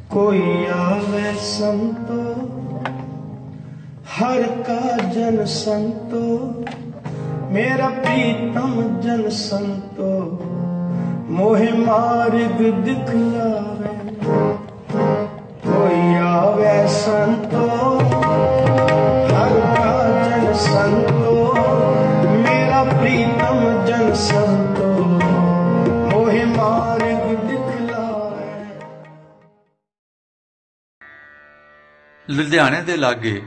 कोई आवे संतो हर का जन संतो, मेरा प्रीतम जन संतो मोहे मार्ग दिखलावे। कोई आवे संतो हर का जन संतो, मेरा प्रीतम जन संतो मोहे मार्ग दिखलावे। लुधियाने दे लागे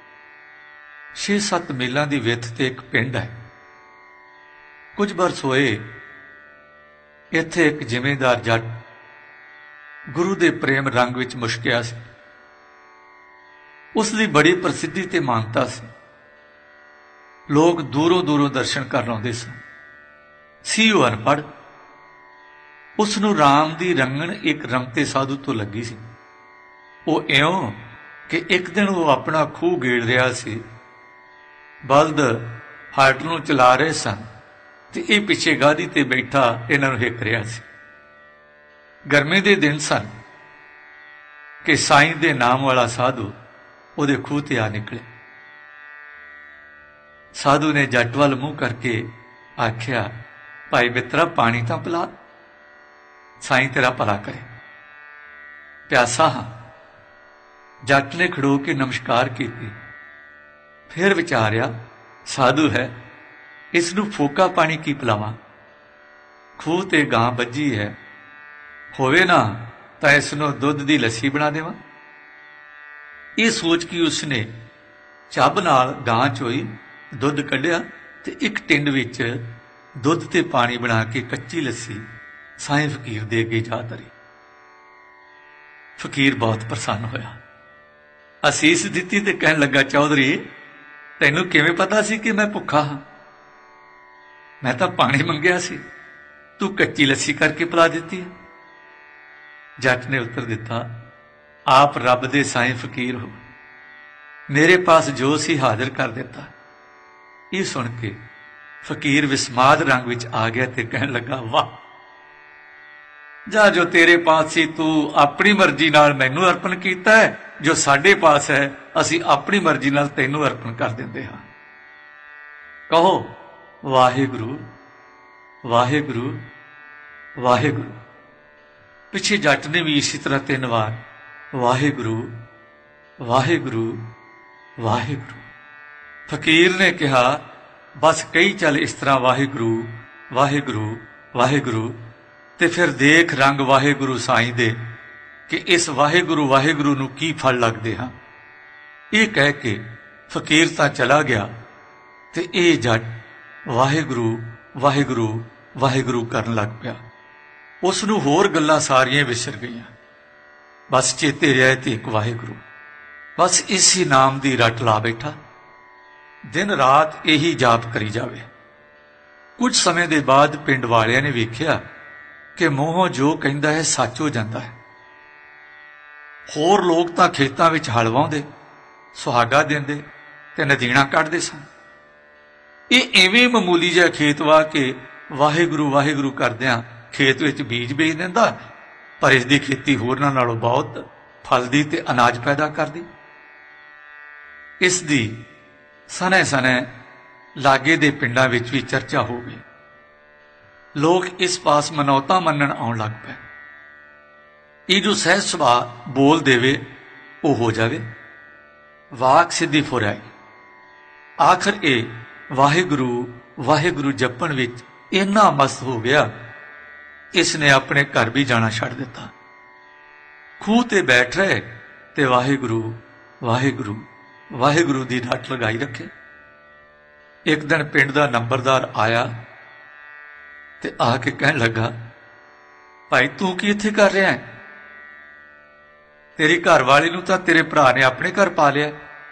6-7 मीलों की विथ ते एक पिंड है। कुछ बरस होए इत्थे एक जिमींदार जट गुरु दे प्रेम रंग विच मुश्किया सी। उसदी बड़ी प्रसिद्धि ते मानता सी। लोग दूरों दूरों दर्शन करन आउंदे सन। सी वो अनपढ़। उसनूं राम दी रंगण एक रमते साधु तो लगी सी। वो इउं कि एक दिन वो अपना खूह गेड़ रहा सी। बलद हाट नूं चला रहे सन ते इह पिछे गादी ते बैठा इन्हां नूं हिक रिहा सी। गर्मी दे दिन सन कि साईं दे नाम वाला साधु उहदे खूह ते आ निकले। साधु ने जट वल मूँह करके आख्या, भाई मित्रा पानी तां पिला, साईं तेरा भला करे, प्यासा हां। जट ने खड़ो के नमस्कार की। फिर विचारिया, साधु है, इसनूं फोका पानी की पिलावां, खूह ते गां बज्जी है, होवे ना तां इसनूं दुध दी लस्सी बना देवां। ये सोच के उसने ਚੱਬ नाल गां चोई दुध कढ़िया ते एक टिंड विच दुध ते पानी बना के कच्ची लस्सी साईं फकीर दे अगे जा धरी। फकीर बहुत प्रसन्न होया, असीस दिती ते कहन लगा, चौधरी तैनूं किवें पता सी कि मैं भुखा हाँ? मैं तां पानी मंगिया सी, तू कच्ची लस्सी करके पिला दिती है। जट ने उत्तर दिता, आप रब दे साईं फकीर हो, मेरे पास जो सी हाजिर कर दिता। ये सुन के फकीर विस्माद रंग विच आ गया ते कहन लगा, वाह, जा जो तेरे पास सी तू अपनी मर्जी नाल मैनू अर्पण कीता है, जो साडे पास है असी अपनी मर्जी नाल तैनू अर्पण कर दिंदे हां। कहो वाहिगुरु वाहिगुरु वाहिगुरु। पिछे जट ने भी इसी तरह 3 बार वाहिगुरु वाहिगुरु वाहिगुरु। फकीर ने कहा, बस कई चल इस तरह वाहिगुरु वाहिगुरु वाहिगुरु, ते फिर देख रंग वाहिगुरु साईं दे कि इस वाहिगुरु वाहिगुरु नूं की फल लगदे हां। ये कह के फकीर तां चला गया ते ये जट वाहिगुरु वाहिगुरु वाहिगुरु करन लग पिया। उसनूं होर गल्लां सारियां विसर गईयां, बस चेते रहा ते एक वाहिगुरु। बस इसी नाम दी रट ला बैठा, दिन रात यही जाप करी जावे। कुछ समय दे बाद पिंड वालियां ने वेख्या कि मूहों जो कहंदा है सच हो जाता है। होर लोग तां खेतां विच हल वाहुंदे, सुहागा देंदे ते नदीना कढदे सन। ਇਹ ਐਵੇਂ ਮਾਮੂਲੀ ਜਿਹਾ खेत वा के वाहिगुरु वाहिगुरु करदियां खेत विच बीज बेच दिंदा, पर इसदी खेती होरनां नालों बहुत फलदी ते अनाज पैदा करदी। इसदी सने सने लागे दे पिंडां विच भी चर्चा हो गई। लोग इस पास मनौता मनण आउण लग पए। ਇਹ जो सहज सुभाਅ बोल देवे वो हो जावे, वाक सिद्धि फुर आई। आखिर ये वाहिगुरु वाहिगुरु जपण विच इन्ना मस्त हो गया, इसने अपने घर भी जाना छड़ दिता। खूह ते बैठ रहे ते वाहिगुरु वाहिगुरु वाहिगुरु दी रट लगाई रखे। एक दिन पिंड दा नंबरदार आया ते आके कहन लगा, भाई तू की इत्थे कर रहा है? तेरी घरवाली नूं तां तेरे भरा ने अपने घर पा लिया।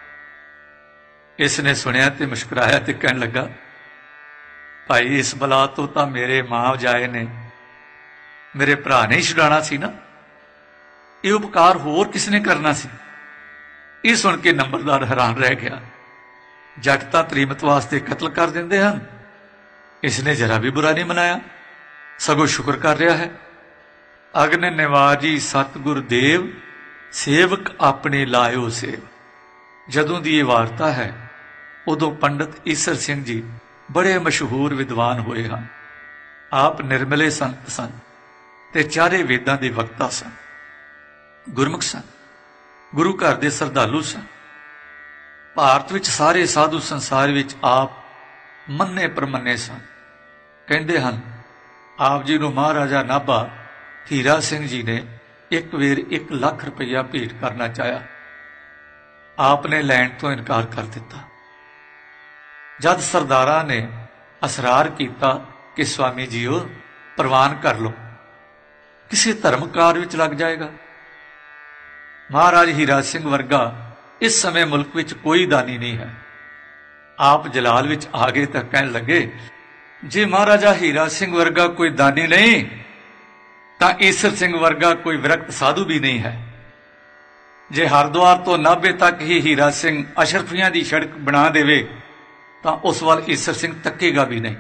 इसने सुनिया ते मुस्कुराया ते कहन लगा, भाई इस बला तो तां मेरे मां जाए ने मेरे भरा ने ही छुड़ाना सी ना, ये उपकार होर किसने करना सी। ये सुन के नंबरदार हैरान रह गया। जट तां तरीमत वास्ते कतल कर देंदे हन, इसने जरा भी बुरा नहीं मनाया, सगों शुक्र कर रहा है। अग्न निवाजी सतगुर देव ਸੇਵਕ ਆਪਣੇ ਲਾਇਓ ਸੇ। ਜਦੋਂ ਦੀ ਇਹ ਵਾਰਤਾ ਹੈ ਉਦੋਂ ਪੰਡਤ ਈਸਰ ਸਿੰਘ ਜੀ ਬੜੇ ਮਸ਼ਹੂਰ ਵਿਦਵਾਨ ਹੋਏ ਹਨ। ਆਪ ਨਿਰਮਲੇ ਸੰਤ ਸਨ ਤੇ ਚਾਰੇ ਵੇਦਾਂ ਦੇ ਵਕਤਾ ਸਨ, ਗੁਰਮੁਖ ਸਨ, ਗੁਰੂ ਘਰ ਦੇ ਸਰਧਾਲੂ ਸਨ। ਭਾਰਤ ਵਿੱਚ ਸਾਰੇ ਸਾਧੂ ਸੰਸਾਰ ਵਿੱਚ ਆਪ ਮੰਨੇ ਪ੍ਰਮੰਨੇ ਸਨ। ਕਹਿੰਦੇ ਹਨ ਆਪ ਜੀ ਨੂੰ ਮਹਾਰਾਜਾ ਨਾਭਾ ਹੀਰਾ ਸਿੰਘ ਜੀ ਨੇ ਇੱਕ ਵੇਰ 1 ਲੱਖ ਰੁਪਈਆ ਭੇਟ ਕਰਨਾ ਚਾਹਿਆ। ਆਪ ਨੇ ਲੈਣ ਤੋਂ ਇਨਕਾਰ ਕਰ ਦਿੱਤਾ। ਜਦ ਸਰਦਾਰਾਂ ਨੇ ਅਸਰਾਰ ਕੀਤਾ ਕਿ ਸਵਾਮੀ ਜੀਓ ਪ੍ਰਵਾਨ ਕਰ ਲਓ, ਕਿਸੇ ਧਰਮਕਾਰ ਵਿੱਚ ਲੱਗ ਜਾਏਗਾ। ਮਹਾਰਾਜ ਹੀਰਾ ਸਿੰਘ ਵਰਗਾ ਇਸ ਸਮੇਂ ਮੁਲਕ ਵਿੱਚ ਕੋਈ ਦਾਨੀ ਨਹੀਂ ਹੈ। ਆਪ ਜਲਾਲ ਵਿੱਚ ਆ ਗਏ ਤਾਂ ਕਹਿਣ ਲੱਗੇ ਜੇ ਮਹਾਰਾਜਾ ਹੀਰਾ ਸਿੰਘ ਵਰਗਾ ਕੋਈ ਦਾਨੀ ਨਹੀਂ ਤਾਂ ਈਸਰ ਸਿੰਘ ਵਰਗਾ ਕੋਈ ਵਿਰਕਤ ਸਾਧੂ ਵੀ ਨਹੀਂ ਹੈ। ਜੇ ਹਰਿਦੁਆਰ ਤੋਂ ਨਾਭੇ ਤੱਕ ਹੀ ਹੀਰਾ ਸਿੰਘ ਅਸ਼ਰਫੀਆਂ ਦੀ ਸੜਕ ਬਣਾ ਦੇਵੇ ਤਾਂ ਉਸ ਵੱਲ ਈਸਰ ਸਿੰਘ ਤੱਕੇਗਾ ਵੀ ਨਹੀਂ।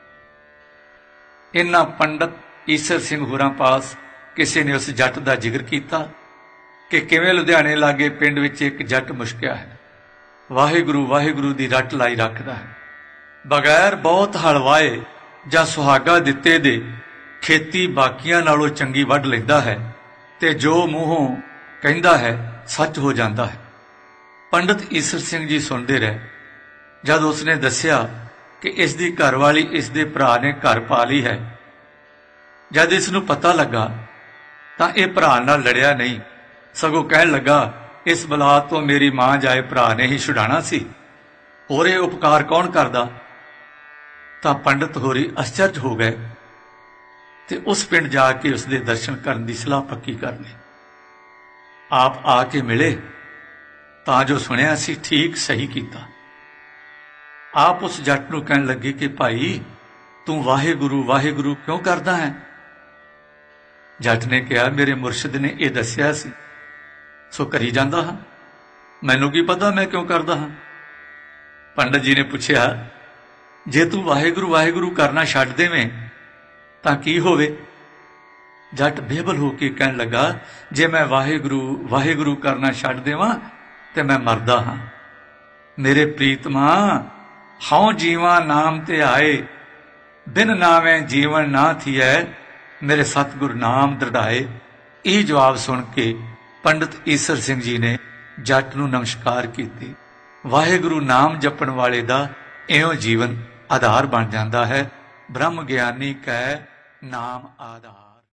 ਇਨ੍ਹਾਂ ਪੰਡਤ ਈਸਰ ਸਿੰਘ ਹੋਰਾਂ ਪਾਸ ਕਿਸੇ ਨੇ ਉਸ ਜੱਟ ਦਾ ਜ਼ਿਕਰ ਕੀਤਾ ਕਿ ਕਿਵੇਂ ਲੁਧਿਆਣੇ ਲਾਗੇ ਪਿੰਡ ਵਿੱਚ ਇੱਕ ਜੱਟ ਮੁਸ਼ਕਿਆ ਹੈ, ਵਾਹਿਗੁਰੂ ਵਾਹਿਗੁਰੂ ਦੀ ਰੱਟ ਲਾਈ ਰੱਖਦਾ ਹੈ, ਬਗੈਰ ਬਹੁਤ ਹਲਵਾਏ ਜਾਂ ਸੁਹਾਗਾ ਦਿੱਤੇ ਦੇ ਖੇਤੀ ਬਾਕੀਆਂ ਨਾਲੋਂ ਚੰਗੀ ਵੱਢ ਲੈਂਦਾ ਹੈ ਤੇ ਜੋ ਮੂੰਹੋਂ ਕਹਿੰਦਾ ਹੈ ਸੱਚ ਹੋ ਜਾਂਦਾ ਹੈ। ਪੰਡਤ ਈਸਰ ਸਿੰਘ ਜੀ ਸੁਣਦੇ ਰਹੇ। ਜਦ ਉਸਨੇ ਦੱਸਿਆ ਕਿ ਇਸ ਦੀ ਘਰਵਾਲੀ ਇਸ ਦੇ ਭਰਾ ਨੇ ਘਰ ਪਾ ਲਈ ਹੈ, ਜਦ ਇਸ ਨੂੰ ਪਤਾ ਲੱਗਾ ਤਾਂ ਇਹ ਭਰਾ ਨਾਲ ਲੜਿਆ ਨਹੀਂ, ਸਗੋਂ ਕਹਿਣ ਲੱਗਾ ਇਸ ਬਲਾ ਤੋਂ ਮੇਰੀ ਮਾਂ ਜਾਏ ਭਰਾ ਨੇ ਹੀ ਛੁਡਾਣਾ ਸੀ, ਹੋਰ ਇਹ ਉਪਕਾਰ ਕੌਣ ਕਰਦਾ। ਤਾਂ ਪੰਡਤ ਹੋਰੀ ਅਚਰਜ ਹੋ ਗਏ ਤੇ ਉਸ ਪਿੰਡ ਜਾ ਕੇ ਉਸਦੇ ਦਰਸ਼ਨ ਕਰਨ ਦੀ ਸਲਾਹ ਪੱਕੀ ਕਰ ਲਈ। ਆਪ ਆ ਕੇ ਮਿਲੇ ਤਾਂ ਜੋ ਸੁਣਿਆ ਸੀ ਠੀਕ ਸਹੀ ਕੀਤਾ। ਆਪ ਉਸ ਜੱਟ ਨੂੰ ਕਹਿਣ ਲੱਗੇ ਕਿ ਭਾਈ ਤੂੰ ਵਾਹਿਗੁਰੂ ਵਾਹਿਗੁਰੂ ਕਿਉਂ ਕਰਦਾ ਹੈ। ਜੱਟ ਨੇ ਕਿਹਾ ਮੇਰੇ ਮੁਰਸ਼ਿਦ ਨੇ ਇਹ ਦੱਸਿਆ ਸੀ ਸੋ ਕਰੀ ਜਾਂਦਾ ਹਾਂ, ਮੈਨੂੰ ਕੀ ਪਤਾ ਮੈਂ ਕਿਉਂ ਕਰਦਾ ਹਾਂ। ਪੰਡਤ ਜੀ ਨੇ ਪੁੱਛਿਆ ਜੇ ਤੂੰ ਵਾਹਿਗੁਰੂ ਵਾਹਿਗੁਰੂ ਕਰਨਾ ਛੱਡ ਦੇਵੇਂ ਤਾਂ ਕੀ ਹੋਵੇ। ਜੱਟ ਬੇਬਲ ਹੋ ਕੇ ਕਹਿਣ ਲੱਗਾ ਜੇ ਮੈਂ ਵਾਹਿਗੁਰੂ ਵਾਹਿਗੁਰੂ ਕਰਨਾ ਛੱਡ ਦੇਵਾਂ ਤੇ ਮੈਂ ਮਰਦਾ ਹਾਂ। ਮੇਰੇ ਪ੍ਰੀਤਮਾ ਹਉ ਜੀਵਾਂ ਨਾਮ ਤੇ ਆਏ, ਬਿਨ ਨਾਵੇਂ ਜੀਵਨ ਨਾ ਥੀਐ, ਮੇਰੇ ਸਤਿਗੁਰ ਨਾਮ ਦ੍ਰਿੜਾਏ। ਇਹ ਜਵਾਬ ਸੁਣ ਕੇ ਪੰਡਤ ਈਸਰ ਸਿੰਘ ਜੀ ਨੇ ਜੱਟ ਨੂੰ ਨਮਸਕਾਰ ਕੀਤੀ। ਵਾਹਿਗੁਰੂ ਨਾਮ ਜਪਣ ਵਾਲੇ ਦਾ ਇਉਂ ਜੀਵਨ ਆਧਾਰ ਬਣ ਜਾਂਦਾ ਹੈ। ਬ੍ਰਹਮ ਗਿਆਨੀ ਕੈ ਨਾਮ ਆਧਾਰ।